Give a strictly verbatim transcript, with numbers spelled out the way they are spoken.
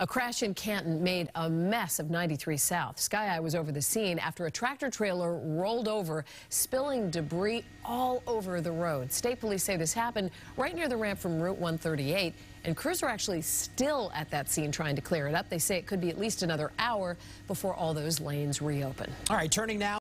A crash in Canton made a mess of ninety-three South. Sky Eye was over the scene after a tractor trailer rolled over, spilling debris all over the road. State police say this happened right near the ramp from Route one thirty-eight, and crews are actually still at that scene trying to clear it up. They say it could be at least another hour before all those lanes reopen. All right, turning now.